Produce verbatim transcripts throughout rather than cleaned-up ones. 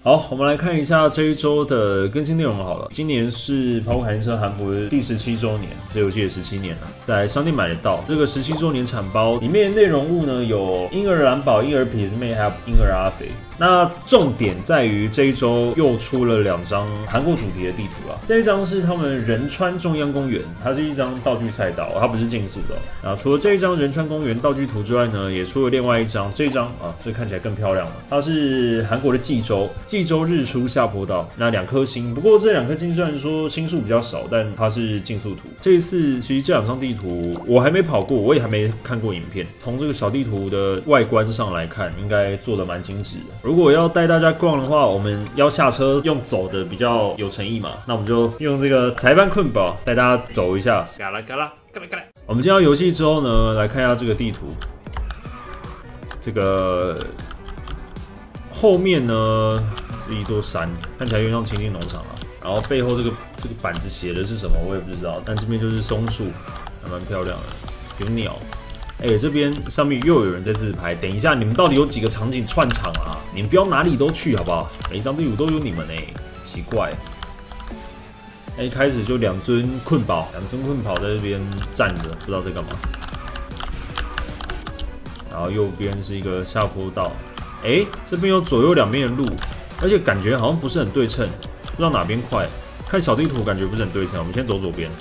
好，我们来看一下这一周的更新内容好了。今年是跑跑卡丁车韩服的第十七周年，这游戏也十七年了，在商店买得到。这个十七周年产包里面的内容物呢，有婴儿蓝宝、婴儿痞子妹，还有婴儿阿肥。那重点在于这一周又出了两张韩国主题的地图了。这一张是他们仁川中央公园，它是一张道具赛道，它不是竞速的。然后除了这一张仁川公园道具图之外呢，也出了另外一张，这一张啊，这看起来更漂亮了。它是韩国的济州。 济州日出下坡道，那两颗星，不过这两颗星虽然说星数比较少，但它是竞速图。这一次其实这两张地图我还没跑过，我也还没看过影片。从这个小地图的外观上来看，应该做的蛮精致的。如果要带大家逛的话，我们要下车用走的比较有诚意嘛，那我们就用这个裁判困宝带大家走一下。嘎啦嘎啦嘎啦嘎啦。我们进到游戏之后呢，来看一下这个地图，这个。 后面呢是一座山，看起来有点像清境农场啊。然后背后这个这个板子写的是什么，我也不知道。但这边就是松树，还蛮漂亮的，有鸟。哎、欸，这边上面又有人在自拍。等一下，你们到底有几个场景串场啊？你们不要哪里都去好不好？每一张地图都有你们哎、欸，奇怪。哎、欸，一开始就两尊困宝，两尊困宝在这边站着，不知道在干嘛。然后右边是一个下坡道。 哎、欸，这边有左右两边的路，而且感觉好像不是很对称，不知道哪边快。看小地图感觉不是很对称，我们先走左边。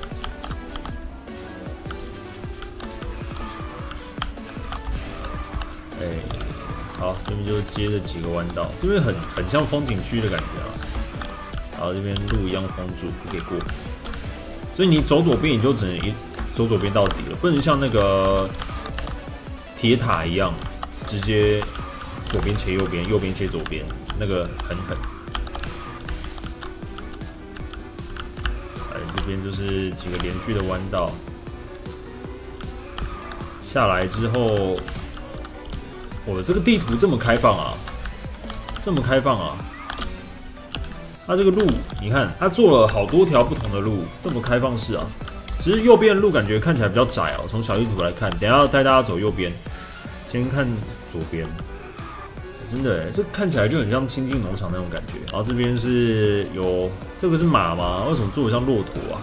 哎、欸，好，这边就接着几个弯道，这边很很像风景区的感觉啊。然后这边路一样封住，不给过。所以你走左边，你就只能一走左边到底了，不能像那个铁塔一样直接。 左边切右边，右边切左边，那个很狠。哎，这边就是几个连续的弯道，下来之后，哦，这个地图这么开放啊，这么开放啊！它这个路，你看，它做了好多条不同的路，这么开放式啊。只是右边的路感觉看起来比较窄哦。从小地图来看，等一下带大家走右边，先看左边。 真的，这看起来就很像清境农场那种感觉。然后这边是有这个是马吗？为什么做的像骆驼啊？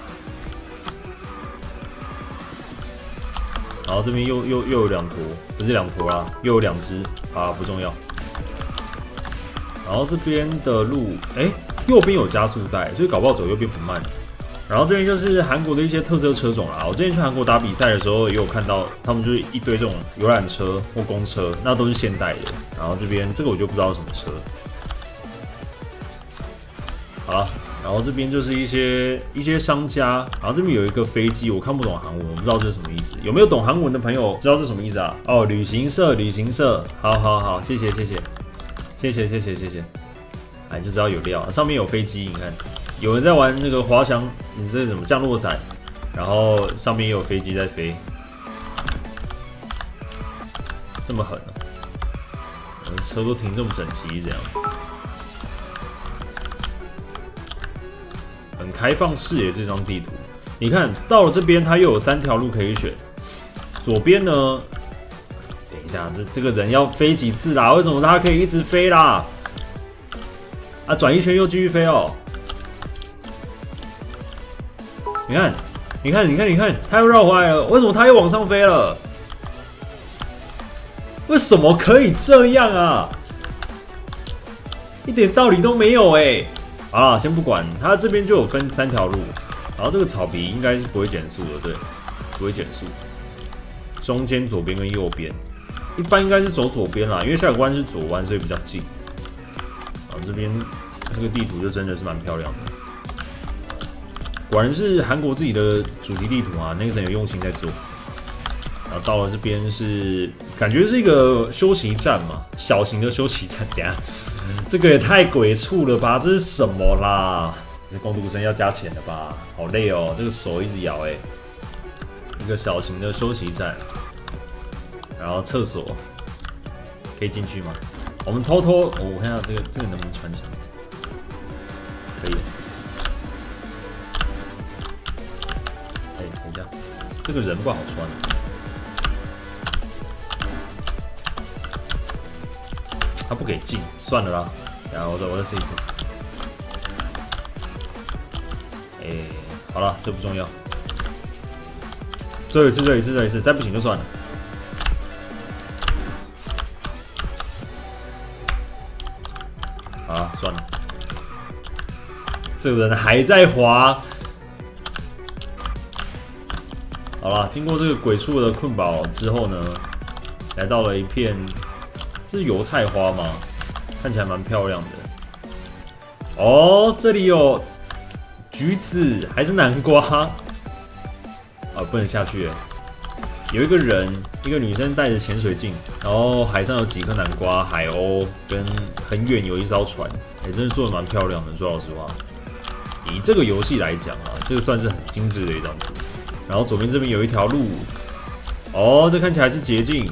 然后这边又又又有两坨，不是两坨啊，又有两只啊，不重要。然后这边的路，哎、欸，右边有加速带，所以搞不好走右边不慢。 然后这边就是韩国的一些特色车种啦。我之前去韩国打比赛的时候，也有看到他们就是一堆这种游览车或公车，那都是现代的。然后这边这个我就不知道什么车。好了，然后这边就是一些一些商家，然后这边有一个飞机，我看不懂韩文，我不知道这是什么意思。有没有懂韩文的朋友知道这是什么意思啊？哦，旅行社，旅行社，好好好，谢谢谢谢谢谢谢谢谢谢。哎，就知道有料，上面有飞机，你看。 有人在玩那个滑翔，你这是什么降落伞？然后上面也有飞机在飞，这么狠啊！我们车都停这么整齐，这样很开放视野。这张地图，你看到了这边，它又有三条路可以选。左边呢，等一下，这这个人要飞几次啦？为什么他可以一直飞啦？啊，转一圈又继续飞哦。 你看，你看，你看，你看，他又绕回来了。为什么他又往上飞了？为什么可以这样啊？一点道理都没有哎、欸！啊，先不管，它这边就有分三条路，然后这个草皮应该是不会减速的，对，不会减速。中间左边跟右边，一般应该是走左边啦，因为下个弯是左弯，所以比较近。然后这边这个地图就真的是蛮漂亮的。 果然是韩国自己的主题地图啊，那个人有用心在做。然后到了这边是感觉是一个休息站嘛，小型的休息站。等一下，这个也太鬼畜了吧？这是什么啦？这工读生要加钱的吧？好累哦，这个手一直摇哎、欸。一个小型的休息站，然后厕所可以进去吗？我们偷偷，哦、我看一下这个这个能不能穿墙？可以。 哎、欸，等一下，这个人不好穿。他不给进，算了啦。 然后我再我再试一次。哎、欸，好了，这不重要。最后一次，最后一次，最后一次，再不行就算了。好了，算了。这个人还在滑。好了，经过这个鬼畜的困扰之后呢，来到了一片，这是油菜花吗？看起来蛮漂亮的。哦，这里有橘子还是南瓜？啊，不能下去耶。有一个人，一个女生带着潜水镜，然后海上有几颗南瓜、海鸥，跟很远有一艘船，也、欸、真的做的蛮漂亮的。说老实话，以这个游戏来讲啊，这个算是很精致的一张图。然后左边这边有一条路，哦，这看起来是捷径。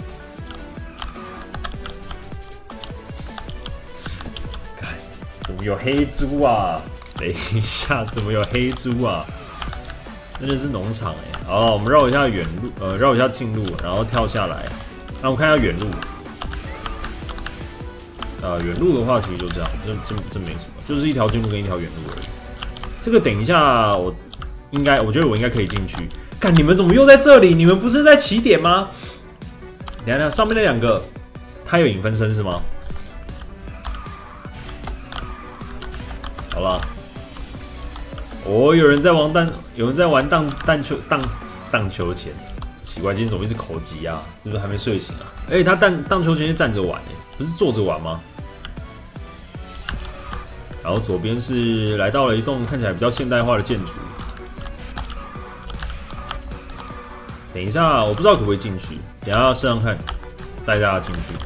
看，怎么有黑猪啊？等一下，怎么有黑猪啊？那就是农场哎。好，我们绕一下远路，呃，绕一下近路，然后跳下来。那我们看一下远路。呃，远路的话其实就这样，这这这没什么，就是一条近路跟一条远路而已。这个等一下我。应该，我觉得我应该可以进去。看你们怎么又在这里？你们不是在起点吗？等一下，上面那两个，它有影分身是吗？好了，哦，有人在玩荡，有人在玩荡荡球荡荡球钱。奇怪，今天怎么一直口急啊？是不是还没睡醒啊？而且他荡荡球钱是站着玩，不是坐着玩吗？然后左边是来到了一栋看起来比较现代化的建筑。等一下，我不知道可不可以进去，等一下试试看，带大家进去。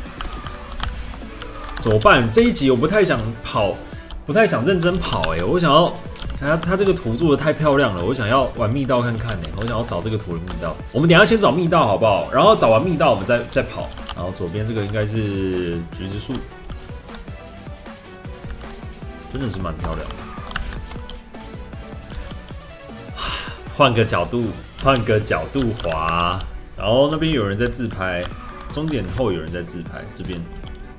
怎么办？这一集我不太想跑，不太想认真跑哎、欸，我想要，他他这个图做的太漂亮了，我想要玩密道看看哎、欸，我想要找这个图的密道。我们等一下先找密道好不好？然后找完密道我们再再跑。然后左边这个应该是橘子树，真的是蛮漂亮的。换个角度。换个角度滑，然后那边有人在自拍，终点后有人在自拍，这边，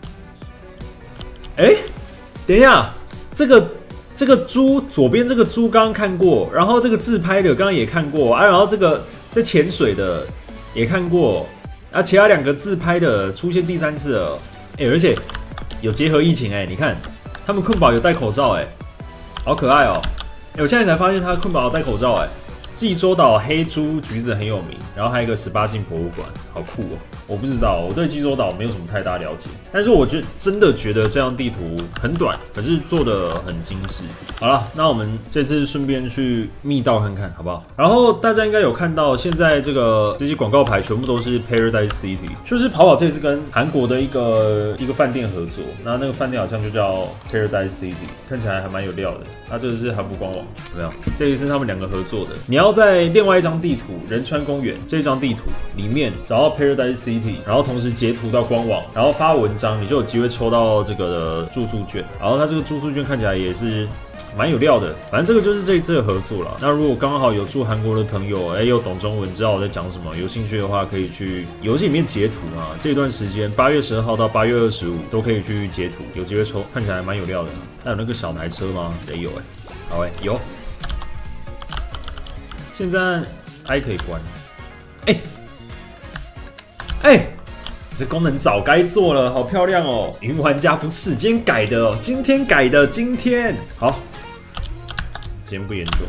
哎、欸，等一下，这个这个猪左边这个猪刚刚看过，然后这个自拍的刚刚也看过啊，然后这个在潜水的也看过，啊，其他两个自拍的出现第三次了，哎、欸，而且有结合疫情哎、欸，你看他们困宝有戴口罩哎、欸，好可爱哦、喔，哎、欸，我现在才发现他困宝有戴口罩哎、欸。济州岛黑猪橘子很有名，然后还有一个十八禁博物馆，好酷哦！我不知道，我对济州岛没有什么太大了解，但是我觉得真的觉得这张地图很短，可是做的很精致。好了，那我们这次顺便去密道看看，好不好？然后大家应该有看到，现在这个这些广告牌全部都是 Paradise City， 就是跑跑这次跟韩国的一个一个饭店合作，那那个饭店好像就叫 Paradise City， 看起来还蛮有料的。那这个是韩国官网，有没有？这个是他们两个合作的，你要。在另外一张地图仁川公园这张地图里面找到 Paradise City， 然后同时截图到官网，然后发文章，你就有机会抽到这个的住宿券。然后它这个住宿券看起来也是蛮有料的，反正这个就是这一次的合作了。那如果刚好有住韩国的朋友，哎、欸，又懂中文，知道我在讲什么，有兴趣的话，可以去游戏里面截图啊。这段时间八月十二号到八月二十五都可以去截图，有机会抽，看起来蛮有料的。那有那个小台车吗？也有哎、欸，好哎、欸，有。现在 I 可以关，哎、欸，哎、欸，这功能早该做了，好漂亮哦！云玩家不是今天改的哦，今天改的，今天好，先不研究。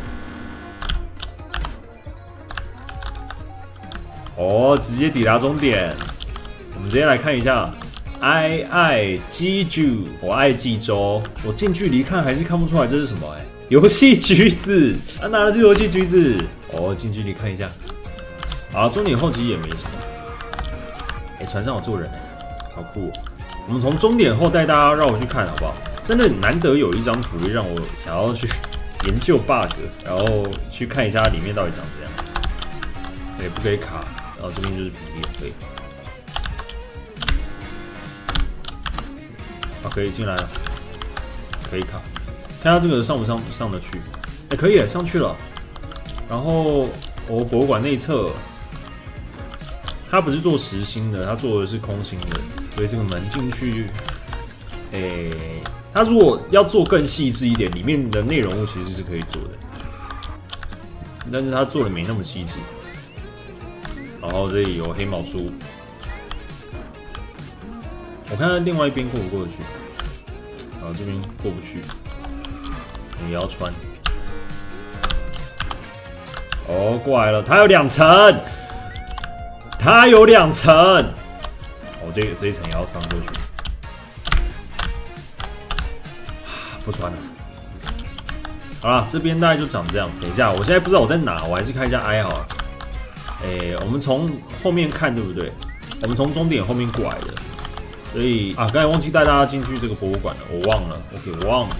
哦，直接抵达终点，我们直接来看一下。I 爱济州，我爱济州。我近距离看还是看不出来这是什么哎、欸。游戏橘子，他、啊、拿的是游戏橘子。哦，近距离看一下。好，终点后其实也没什么。哎、欸，船上有坐人哎、欸，好酷、哦。我们从终点后带大家绕回去看好不好？真的难得有一张图会让我想要去研究 bug， 然后去看一下里面到底长怎样。对，不可以卡，然后这边就是平面，可以。好，可以进来了，可以卡。看下这个上不上上得去？哎、欸，可以，上去了。然后我博物馆内侧，它不是做实心的，它做的是空心的，所以这个门进去诶、欸，它如果要做更细致一点，里面的内容物其实是可以做的，但是它做的没那么细致。然后这里有黑毛猪，我看看另外一边过不过得去，啊，这边过不去，也要穿。哦，过来了，它有两层，它有两层，哦，这个这一层也要穿过去。 不穿了。好了，这边大概就长这样。等一下，我现在不知道我在哪，我还是看一下 I 好了。哎、欸，我们从后面看，对不对？我们从终点后面过来的，所以啊，刚才忘记带大家进去这个博物馆了，我忘了。OK， 我忘了。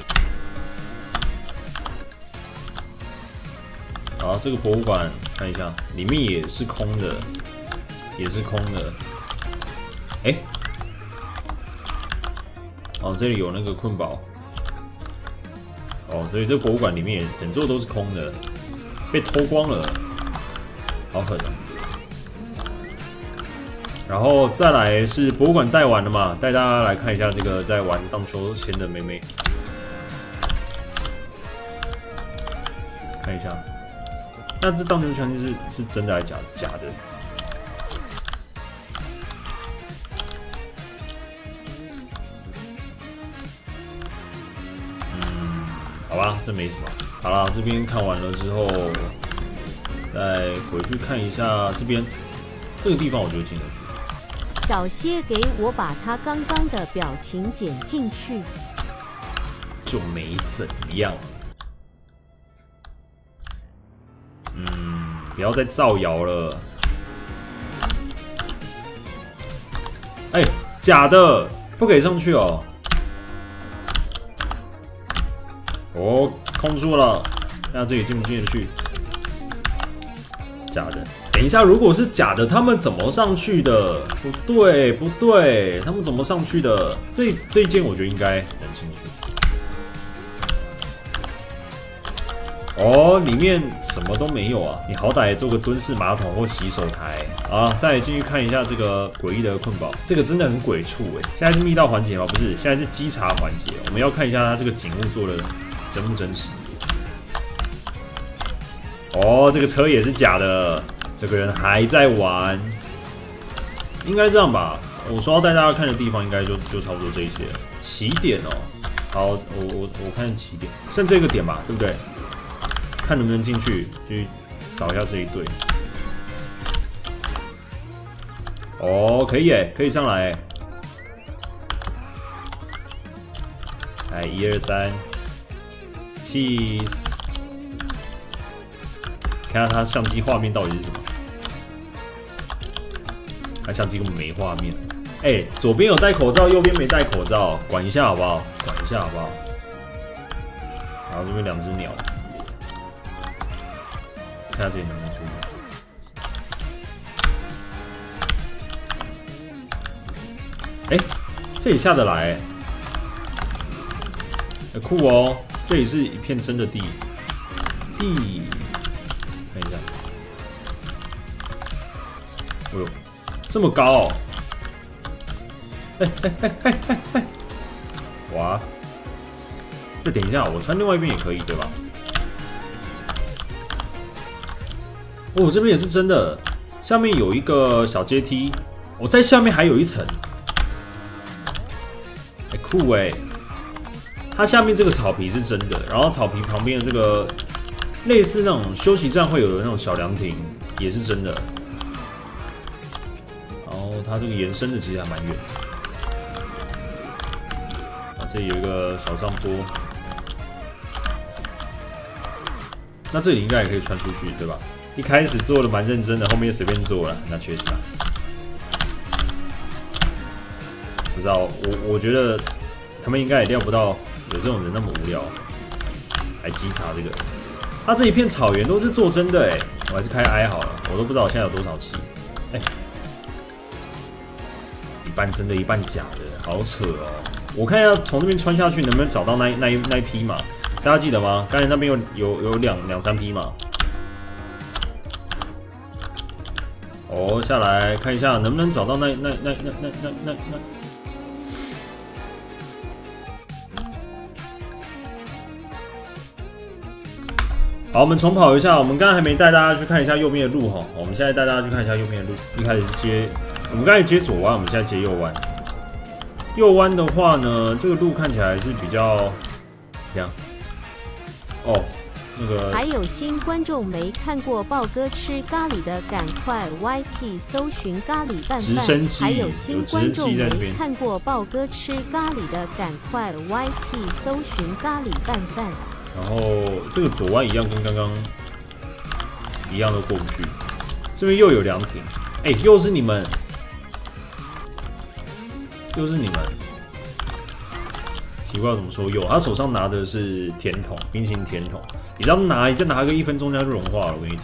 好，这个博物馆看一下，里面也是空的，也是空的。哎、欸，哦，这里有那个困宝。 哦，所以这个博物馆里面整座都是空的，被偷光了，好狠啊！然后再来是博物馆带完了嘛，带大家来看一下这个在玩荡秋千的妹妹，看一下，那这荡秋千是是真的还是假假的？ 好吧，这没什么。好啦，这边看完了之后，再回去看一下这边这个地方，我就进得去。 小蝎给我把他刚刚的表情剪进去， 就没怎样。嗯，不要再造谣了。哎、欸，假的，不给上去哦。 哦，空住了，那这里进不进得去？假的。等一下，如果是假的，他们怎么上去的？不对，不对，他们怎么上去的？这这一间我觉得应该能进去。哦，里面什么都没有啊！你好歹做个蹲式马桶或洗手台啊！再进去看一下这个诡异的困宝，这个真的很鬼畜哎！现在是密道环节吗？不是，现在是稽查环节。我们要看一下它这个景物做的。 真不真实？哦，这个车也是假的，这个人还在玩，应该这样吧？我说要带大家看的地方，应该就就差不多这一些。起点哦，好，我我我看起点，剩这个点吧，对不对？看能不能进去，去找一下这一队。哦，可以哎，可以上来哎。来，一二三。 Cheese， 看看它相机画面到底是什么？它相机根本没画面。哎、欸，左边有戴口罩，右边没戴口罩，管一下好不好？管一下好不好？然后这边两只鸟，看下这里能不能出去。哎、欸，这里下得来、欸，很、欸、酷哦。 这里是一片真的地，地，看一下，哎呦，这么高哦！哎哎哎哎哎哎！哇！再等一下，我穿另外一边也可以，对吧？哦，这边也是真的，下面有一个小阶梯，我、哦、在下面还有一层，哎，酷哎！ 它下面这个草皮是真的，然后草皮旁边的这个类似那种休息站会有的那种小凉亭也是真的。然后它这个延伸的其实还蛮远。啊，这里有一个小上坡，那这里应该也可以穿出去，对吧？一开始做的蛮认真的，后面随便做了，那确实啊。不知道，我我觉得他们应该也料不到。 有这种人那么无聊，还稽查这个？他这一片草原都是做真的哎，我还是开 I 好了，我都不知道我现在有多少期。哎，一半真的，一半假的，好扯哦！我看一下从这边穿下去能不能找到那那一那一匹马，大家记得吗？刚才那边有有有两两三匹马。哦，下来看一下能不能找到那那那那那那那那。 好，我们重跑一下。我们刚刚还没带大家去看一下右边的路哈，我们现在带大家去看一下右边的路。一开始接，我们刚才接左弯，我们现在接右弯。右弯的话呢，这个路看起来是比较怎样？哦，那个还有新观众没看过豹哥吃咖喱的，赶快 Y T 搜寻咖喱拌直升饭。 机还有新观众有直升机在那边没看过豹哥吃咖喱的，赶快 Y T 搜寻咖喱拌饭。 然后这个左弯一样跟刚刚一样都过不去。这边又有凉亭，哎、欸，又是你们，又是你们。奇怪，怎么说又？他手上拿的是甜筒，冰淇淋甜筒。你这样拿，你再拿个一分钟，它就融化了。我跟你讲。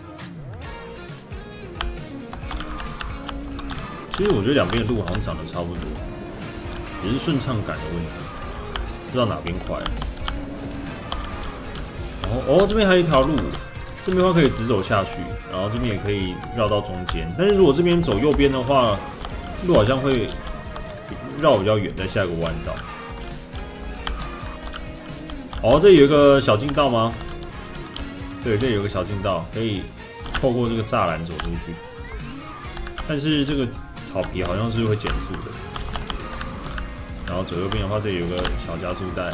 其实我觉得两边的路好像长得差不多，也是顺畅感的问题，不知道哪边快。然后哦，这边还有一条路，这边的话可以直走下去，然后这边也可以绕到中间。但是如果这边走右边的话，路好像会绕比较远，在下一个弯道。哦，这里有一个小径道吗？对，这里有一个小径道，可以透过这个栅栏走出去。但是这个草皮好像是会减速的。然后左右边的话，这里有个小加速带。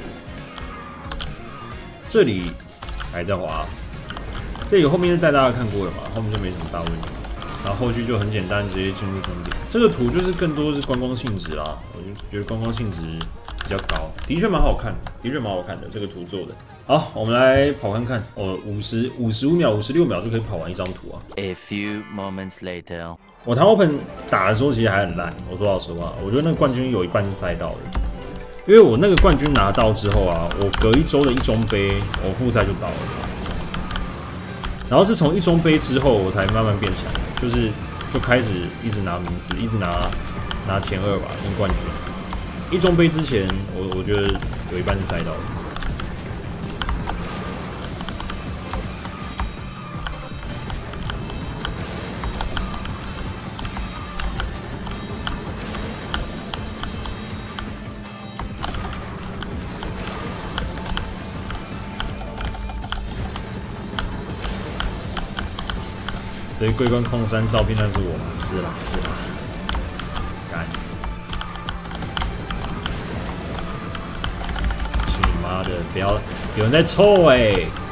这里还在滑，这里后面是带大家看过的嘛，后面就没什么大问题。然后后续就很简单，直接进入终点。这个图就是更多是观光性质啦，我就觉得观光性质比较高，的确蛮好看，的确蛮好看的。这个图做的好，我们来跑看看。哦，五十五十五秒、五十六秒就可以跑完一张图啊。 A few moments later， 我台 Open 打的时候其实还很烂，我说老实话，我觉得那个冠军有一半是赛道的。因为我那个冠军拿到之后啊，我隔一周的一中杯，我复赛就到了。然后是从一中杯之后，我才慢慢变强，就是就开始一直拿名次，一直拿拿前二吧，跟冠军。一中杯之前，我我觉得有一半是赛道的。所以桂冠矿山照片那是我嘛？是啦是啦，干！去你妈的！不要有人在臭哎、欸！